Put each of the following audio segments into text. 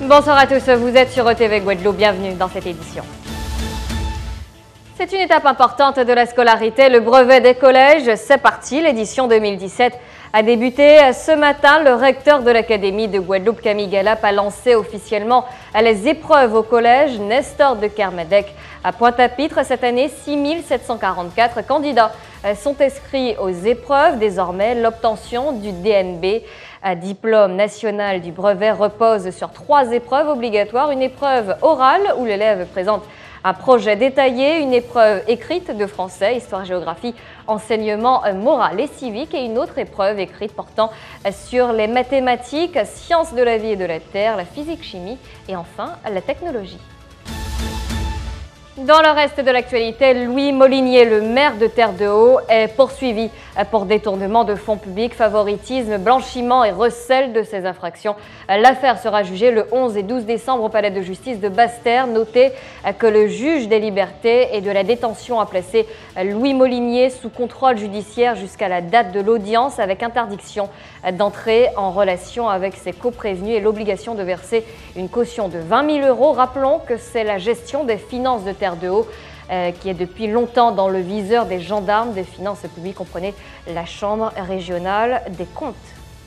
Bonsoir à tous, vous êtes sur ETV Guadeloupe, bienvenue dans cette édition. C'est une étape importante de la scolarité, le brevet des collèges, c'est parti, l'édition 2017 a débuté ce matin. Le recteur de l'Académie de Guadeloupe, Camille Galap, a lancé officiellement les épreuves au collège Nestor de Kermadec. À Pointe-à-Pitre, cette année, 6744 candidats sont inscrits aux épreuves. Désormais, l'obtention du DNB, diplôme national du brevet, repose sur 3 épreuves obligatoires. Une épreuve orale où l'élève présente un projet détaillé, une épreuve écrite de français, histoire-géographie, enseignement moral et civique et une autre épreuve écrite portant sur les mathématiques, sciences de la vie et de la terre, la physique-chimie et enfin la technologie. Dans le reste de l'actualité, Louis Molinier, le maire de Terre-de-Haut, est poursuivi pour détournement de fonds publics, favoritisme, blanchiment et recel de ces infractions. L'affaire sera jugée le 11 et 12 décembre au palais de justice de Basse-Terre. Notez que le juge des libertés et de la détention a placé Louis Molinier sous contrôle judiciaire jusqu'à la date de l'audience avec interdiction d'entrer en relation avec ses coprévenus et l'obligation de verser une caution de 20 000 €. Rappelons que c'est la gestion des finances de Terre-de-Haut qui est depuis longtemps dans le viseur des gendarmes des finances publiques, comprenez la Chambre régionale des comptes.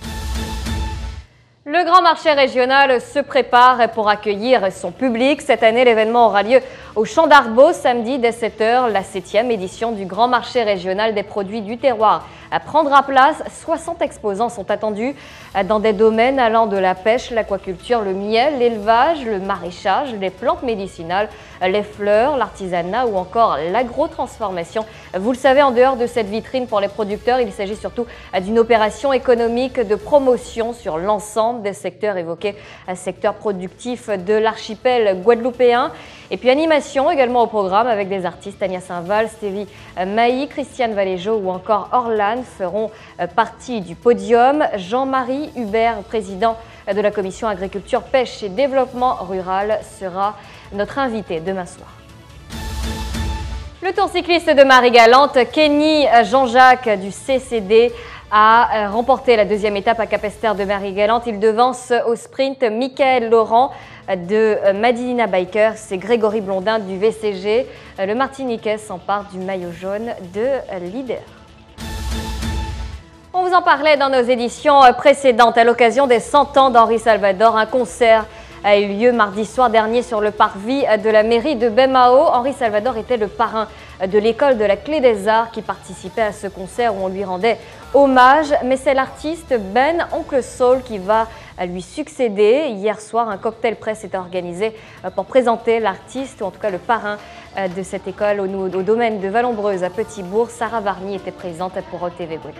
Le grand marché régional se prépare pour accueillir son public. Cette année, l'événement aura lieu au Champ d'Arbaud, samedi dès 7 h. La 7e édition du grand marché régional des produits du terroir prendra place. 60 exposants sont attendus dans des domaines allant de la pêche, l'aquaculture, le miel, l'élevage, le maraîchage, les plantes médicinales, les fleurs, l'artisanat ou encore l'agrotransformation. Vous le savez, en dehors de cette vitrine pour les producteurs, il s'agit surtout d'une opération économique de promotion sur l'ensemble des secteurs évoqués, secteur productif de l'archipel guadeloupéen. Et puis animation également au programme avec des artistes, Tania Saint-Val, Stevie Mailly, Christiane Valéjo ou encore Orlane feront partie du podium. Jean-Marie Hubert, président de la commission agriculture, pêche et développement rural, sera notre invité demain soir. Le Tour cycliste de Marie-Galante, Kenny Jean-Jacques du CCD a remporté la 2e étape à Capesterre de Marie-Galante. Il devance au sprint Michael Laurent de Madinina Bikers et Grégory Blondin du VCG. Le Martiniquais s'empare du maillot jaune de leader. On vous en parlait dans nos éditions précédentes. À l'occasion des 100 ans d'Henri Salvador, un concert a eu lieu mardi soir dernier sur le parvis de la mairie de Baie-Mahault. Henri Salvador était le parrain de l'école de la Clé des Arts qui participait à ce concert où on lui rendait hommage. Mais c'est l'artiste Ben Oncle Soul qui va lui succéder. Hier soir, un cocktail presse était organisé pour présenter l'artiste, ou en tout cas le parrain de cette école au domaine de Vallombreuse à Petit-Bourg. Sarah Varny était présente pour ETV Guadeloupe.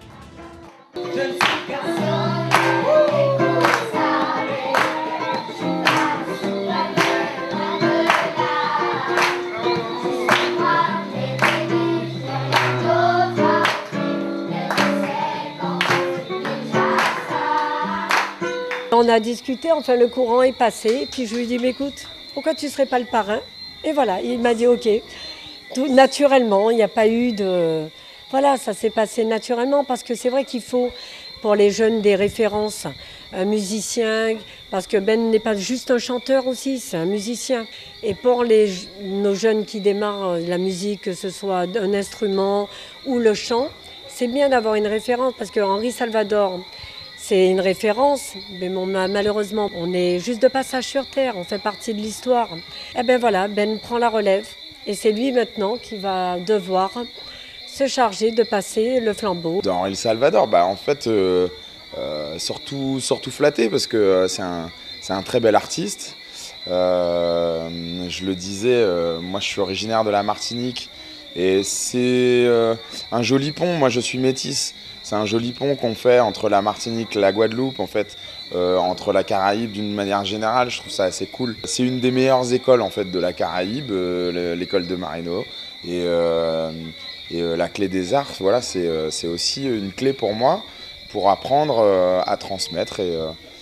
On a discuté, enfin le courant est passé, puis je lui ai dit, mais écoute, pourquoi tu ne serais pas le parrain? Et voilà, il m'a dit ok. Tout naturellement, il n'y a pas eu de... Voilà, ça s'est passé naturellement, parce que c'est vrai qu'il faut, pour les jeunes, des références, un musicien, parce que Ben n'est pas juste un chanteur aussi, c'est un musicien. Et pour nos jeunes qui démarrent la musique, que ce soit un instrument ou le chant, c'est bien d'avoir une référence, parce que Henri Salvador, c'est une référence, mais bon, malheureusement, on est juste de passage sur Terre, on fait partie de l'histoire. Et bien voilà, Ben prend la relève et c'est lui maintenant qui va devoir se charger de passer le flambeau. Dans Henri Salvador, en fait, surtout flatté parce que c'est un très bel artiste. Je le disais, moi je suis originaire de la Martinique et c'est un joli pont, moi je suis métisse. C'est un joli pont qu'on fait entre la Martinique et la Guadeloupe, en fait, entre la Caraïbe d'une manière générale. Je trouve ça assez cool. C'est une des meilleures écoles en fait de la Caraïbe, l'école de Marino et la Clé des Arts. Voilà, c'est aussi une clé pour moi pour apprendre à transmettre et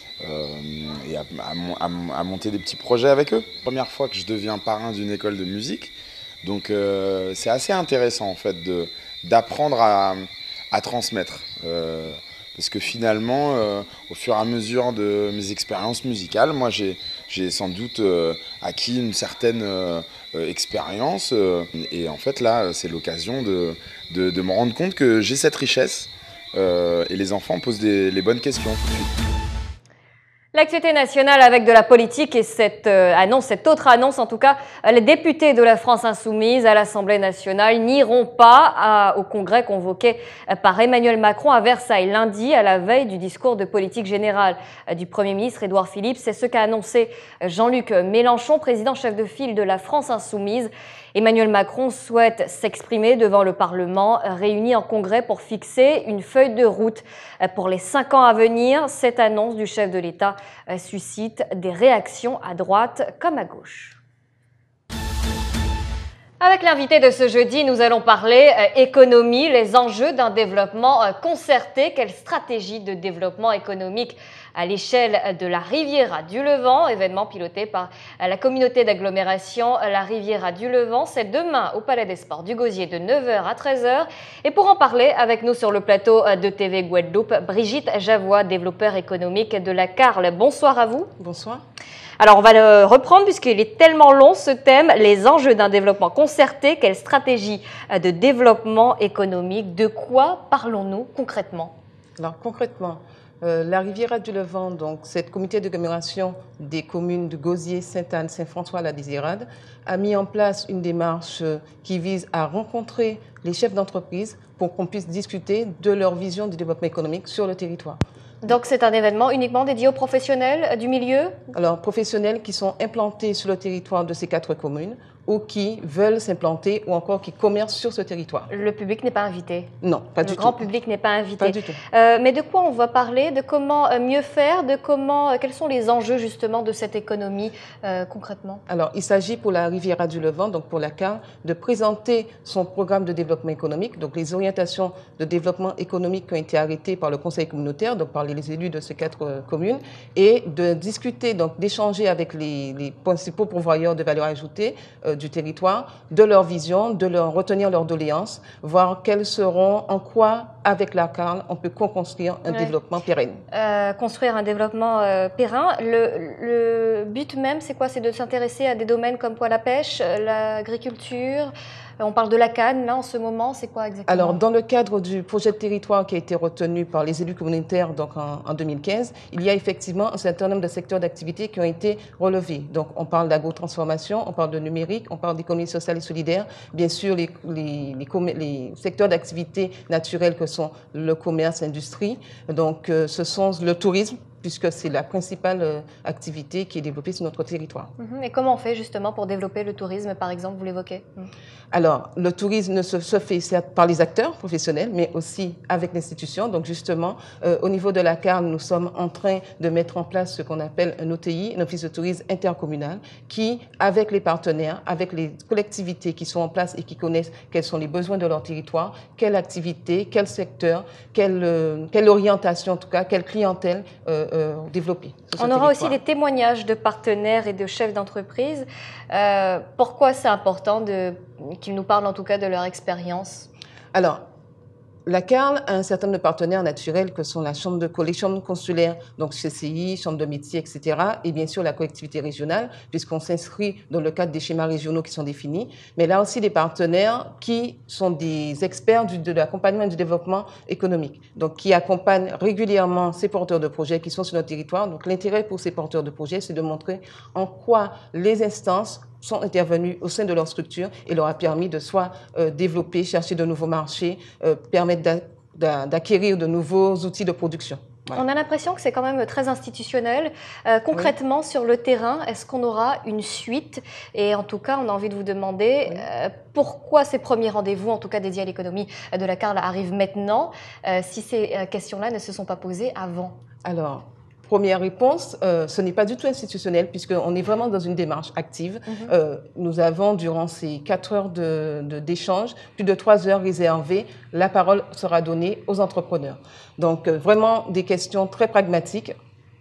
à monter des petits projets avec eux. Première fois que je deviens parrain d'une école de musique, donc c'est assez intéressant en fait d'apprendre à transmettre. parce que finalement, au fur et à mesure de mes expériences musicales, moi j'ai sans doute acquis une certaine expérience, et en fait là, c'est l'occasion de me rendre compte que j'ai cette richesse, et les enfants posent les bonnes questions tout de suite. L'actualité nationale avec de la politique et cette autre annonce, en tout cas, les députés de la France insoumise à l'Assemblée nationale n'iront pas au congrès convoqué par Emmanuel Macron à Versailles lundi, à la veille du discours de politique générale du Premier ministre Édouard Philippe. C'est ce qu'a annoncé Jean-Luc Mélenchon, président chef de file de la France insoumise. Emmanuel Macron souhaite s'exprimer devant le Parlement réuni en congrès pour fixer une feuille de route pour les 5 ans à venir. Cette annonce du chef de l'État suscite des réactions à droite comme à gauche. Avec l'invité de ce jeudi, nous allons parler économie, les enjeux d'un développement concerté. Quelle stratégie de développement économique à l'échelle de la Riviera du Levant, événement piloté par la communauté d'agglomération La Riviera du Levant. C'est demain au Palais des Sports du Gosier de 9h à 13h. Et pour en parler avec nous sur le plateau de TV Guadeloupe, Brigitte Javois, développeur économique de la Carle. Bonsoir à vous. Bonsoir. Alors, on va le reprendre puisqu'il est tellement long ce thème, les enjeux d'un développement concerté, quelle stratégie de développement économique, de quoi parlons-nous concrètement? Alors, concrètement, la Riviera du Levant, donc cette comité d'agglomération des communes de Gosier, Sainte-Anne, Saint-François-la-Désirade, a mis en place une démarche qui vise à rencontrer les chefs d'entreprise pour qu'on puisse discuter de leur vision du développement économique sur le territoire. Donc c'est un événement uniquement dédié aux professionnels du milieu? Alors, professionnels qui sont implantés sur le territoire de ces 4 communes ou qui veulent s'implanter ou encore qui commercent sur ce territoire. Le public n'est pas invité? Non, pas du tout. Le grand public n'est pas invité? Pas du tout. Mais de quoi on va parler? De comment mieux faire? De quels sont les enjeux justement de cette économie concrètement? Alors, il s'agit pour la Riviera du Levant, donc pour la Carle, de présenter son programme de développement économique, donc les orientations de développement économique qui ont été arrêtées par le conseil communautaire, donc par les élus de ces 4 communes, et de discuter, donc d'échanger avec les principaux pourvoyeurs de valeur ajoutée du territoire, de leur vision, de retenir leurs doléances, voir quelles seront, en quoi, avec la Carle, on peut co-construire un développement pérenne. Construire un développement pérenne. Le but même, c'est quoi? C'est de s'intéresser à des domaines comme quoi la pêche, l'agriculture. On parle de la canne, là, en ce moment, c'est quoi exactement? Alors, dans le cadre du projet de territoire qui a été retenu par les élus communautaires donc en 2015, il y a effectivement un certain nombre de secteurs d'activité qui ont été relevés. Donc, on parle d'agro-transformation, on parle de numérique, on parle d'économie sociale et solidaire, bien sûr les secteurs d'activité naturels que sont le commerce, l'industrie, donc ce sont le tourisme, puisque c'est la principale activité qui est développée sur notre territoire. Et comment on fait justement pour développer le tourisme, par exemple, vous l'évoquez? Alors, le tourisme se fait certes par les acteurs professionnels, mais aussi avec l'institution. Donc, justement, au niveau de la Carle, nous sommes en train de mettre en place ce qu'on appelle un OTI, un office de tourisme intercommunal, qui, avec les partenaires, avec les collectivités qui sont en place et qui connaissent quels sont les besoins de leur territoire, quelle activité, quel secteur, quelle orientation en tout cas, quelle clientèle développer. On aura aussi des témoignages de partenaires et de chefs d'entreprise. Pourquoi c'est important qu'ils nous parlent en tout cas de leur expérience? Alors, la Carle a un certain nombre de partenaires naturels que sont les chambres consulaires, donc CCI, chambres de métiers, etc. Et bien sûr la collectivité régionale, puisqu'on s'inscrit dans le cadre des schémas régionaux qui sont définis. Mais là aussi des partenaires qui sont des experts de l'accompagnement et du développement économique, donc qui accompagnent régulièrement ces porteurs de projets qui sont sur notre territoire. Donc l'intérêt pour ces porteurs de projets, c'est de montrer en quoi les instances sont intervenus au sein de leur structure et leur a permis de soit développer, chercher de nouveaux marchés, permettre d'acquérir de nouveaux outils de production. Voilà. On a l'impression que c'est quand même très institutionnel. Concrètement, oui, sur le terrain, est-ce qu'on aura une suite? Et en tout cas, on a envie de vous demander pourquoi ces premiers rendez-vous, en tout cas dédiés à l'économie de la Carle, arrivent maintenant, si ces questions-là ne se sont pas posées avant? Alors, première réponse, ce n'est pas du tout institutionnel puisqu'on est vraiment dans une démarche active. Nous avons, durant ces 4 heures d'échange, plus de 3 heures réservées. La parole sera donnée aux entrepreneurs. Donc, vraiment des questions très pragmatiques.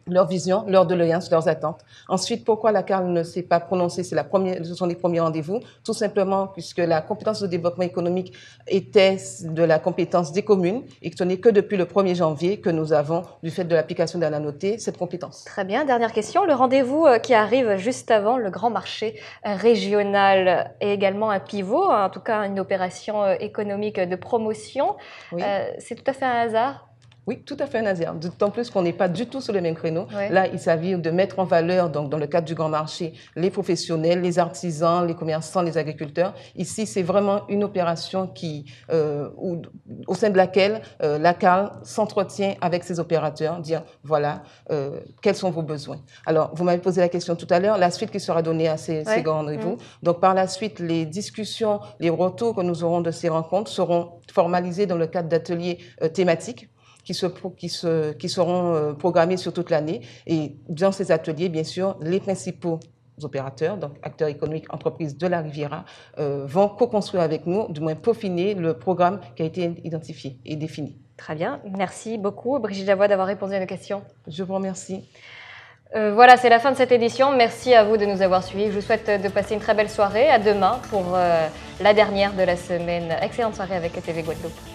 leur vision, leur doléances, leurs attentes. Ensuite, pourquoi la CARL ne s'est pas prononcée? Ce sont les premiers rendez-vous, tout simplement puisque la compétence de développement économique était de la compétence des communes et que ce n'est que depuis le 1er janvier que nous avons, du fait de l'application de la notée, cette compétence. Très bien, dernière question. Le rendez-vous qui arrive juste avant le grand marché régional est également un pivot, en tout cas une opération économique de promotion. Oui. C'est tout à fait un hasard? Oui, tout à fait un hasard. D'autant plus qu'on n'est pas du tout sur le même créneau. Ouais. Là, il s'agit de mettre en valeur, donc, dans le cadre du grand marché, les professionnels, les artisans, les commerçants, les agriculteurs. Ici, c'est vraiment une opération au sein de laquelle la CARL s'entretient avec ses opérateurs, dire voilà, quels sont vos besoins. Alors, vous m'avez posé la question tout à l'heure, la suite qui sera donnée à ces grands rendez-vous. Donc, par la suite, les discussions, les retours que nous aurons de ces rencontres seront formalisés dans le cadre d'ateliers thématiques qui seront programmés sur toute l'année. Et dans ces ateliers, bien sûr, les principaux opérateurs, donc acteurs économiques, entreprises de la Riviera, vont co-construire avec nous, du moins peaufiner le programme qui a été identifié et défini. Très bien, merci beaucoup Brigitte Javois d'avoir répondu à nos questions. Je vous remercie. Voilà, c'est la fin de cette édition. Merci à vous de nous avoir suivis. Je vous souhaite de passer une très belle soirée. À demain pour la dernière de la semaine. Excellente soirée avec TV Guadeloupe.